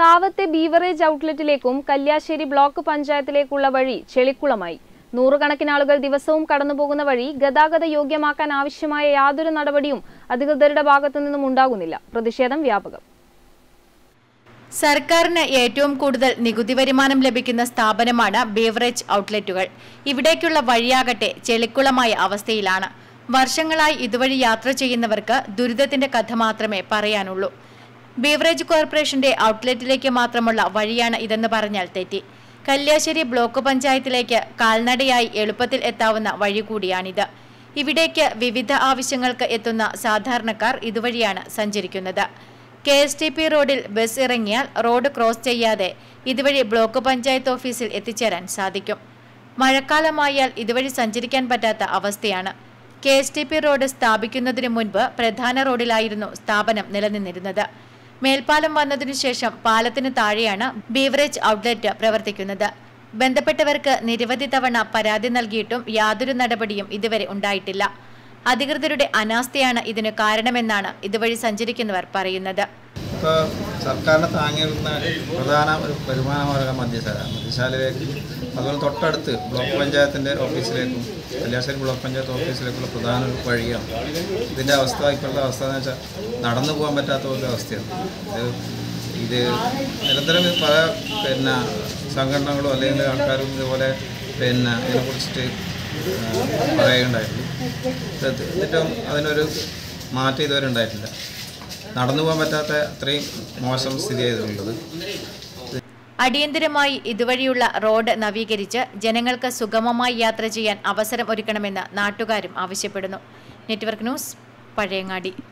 താവത്തെ beverage ഔട്ട്ലെറ്റിലേക്കും Kalliasseri block പഞ്ചായത്തിലേക്കുള്ള വഴി ചെളിക്കുളമായി. നൂറുകണക്കിന് ആളുകൾ ദിവസവും കടന്നുപോകുന്ന വഴി ഗതാഗത യോഗ്യമാക്കാൻ ആവശ്യമായ യാതൊരു നടപടിയും അധികൃതരുടെ ഭാഗത്തുനിന്നും ഉണ്ടാകുന്നില്ല. പ്രതിഷേധം വ്യാപകം. സർക്കാരിന് ഏറ്റവും കൂടുതൽ നികുതി വരുമാനം ലഭിക്കുന്ന സ്ഥാപനമാണ് ബീവറേജ് ഔട്ട്ലെറ്റുകൾ. ഇവിടേക്കുള്ള വഴിയാകട്ടെ ചെളിക്കുളമായ അവസ്ഥയിലാണ്. വർഷങ്ങളായി ഇതുവഴി യാത്ര ചെയ്യുന്നവർക്ക് ദുരിതത്തിന്റെ കഥ മാത്രമേ പറയാനുള്ളൂ. ബീവറേജ് കോർപ്പറേഷന്റെ ഔട്ട്ലെറ്റിലേക്ക് മാത്രമുള്ള വഴിയാണ് ഇതെന്ന് പറഞ്ഞാൽ തെറ്റി. കല്യാശ്ശേരി ബ്ലോക്ക് പഞ്ചായത്തിലേക്ക് കാൽനടയായി എളുപ്പത്തിൽ എത്താവുന്ന വഴി കൂടിയാണിത്. ഇവിടേക്ക് വിവിധ ആവശ്യങ്ങൾക്ക് എത്തുന്ന സാധാരണക്കാർ ഇതുവഴിയാണ് സഞ്ചരിക്കുന്നത്. KSTP റോഡിൽ ബസ് ഇറങ്ങിയാൽ റോഡ് ക്രോസ് ചെയ്യാതെ ഇതുവഴി ബ്ലോക്ക് പഞ്ചായത്ത് ഓഫീസിൽ എത്തിച്ചേരാൻ സാധിക്കും. മഴക്കാലമായാൽ ഇതുവഴി സഞ്ചരിക്കാൻ പറ്റാത്ത അവസ്ഥയാണ്. KSTP റോഡ് സ്ഥാപിക്കുന്നതിന് മുൻപ് പ്രധാന റോഡിലായിരുന്നു സ്ഥാപനം നിലനിന്നിരുന്നത്. മേൽപ്പാലം വന്നതിനു ശേഷം പാലത്തിന് താഴെയാണ് ബീവറേജ് ഔട്ട്ലെറ്റ് പ്രവർത്തിക്കുന്നത്. ബന്ധപ്പെട്ടവർക്ക് നിരവധി തവണ പരാതി നൽകിയിട്ടും യാതൊരു നടപടിയും ഇതുവരെ ഉണ്ടായിട്ടില്ല. അധികൃതരുടെ അനാസ്ഥയാണ് ഇതിന് കാരണമെന്നാണ് ഇതുവഴി സഞ്ചരിക്കുന്നവർ പറയുന്നത്. സർക്കാരിനെ താങ്ങിയിരുന്ന പ്രധാന ഒരു വരുമാന മാർഗം മദ്യശാലയിലേക്ക്, അതുപോലെ തൊട്ടടുത്ത് ബ്ലോക്ക് പഞ്ചായത്തിൻ്റെ ഓഫീസിലേക്കും കല്യാശ്ശേരി ബ്ലോക്ക് പഞ്ചായത്ത് ഓഫീസിലേക്കുള്ള പ്രധാന ഒരു വഴിയാണ്. ഇതിൻ്റെ അവസ്ഥ, ഇപ്പോഴത്തെ അവസ്ഥ എന്ന് വെച്ചാൽ നടന്നു പോകാൻ പറ്റാത്ത ഒരു അവസ്ഥയാണ്. ഇത് നിരന്തരം പല സംഘടനകളും അല്ലെങ്കിൽ ആൾക്കാരും ഇതുപോലെ ഇതിനെക്കുറിച്ചിട്ട് പറയുകയുണ്ടായിട്ടുണ്ട്. എന്നിട്ടും അതിനൊരു മാറ്റം ഇതുവരെ ഉണ്ടായിട്ടില്ല. നടന്നു പോകാൻ പറ്റാത്ത അത്രയും മോശം സ്ഥിതി ആയതുള്ളത്. അടിയന്തരമായി ഇതുവഴിയുള്ള റോഡ് നവീകരിച്ച് ജനങ്ങൾക്ക് സുഗമമായി യാത്ര ചെയ്യാൻ അവസരം ഒരുക്കണമെന്ന് നാട്ടുകാരും ആവശ്യപ്പെടുന്നു. Network news, Pazhayangadi.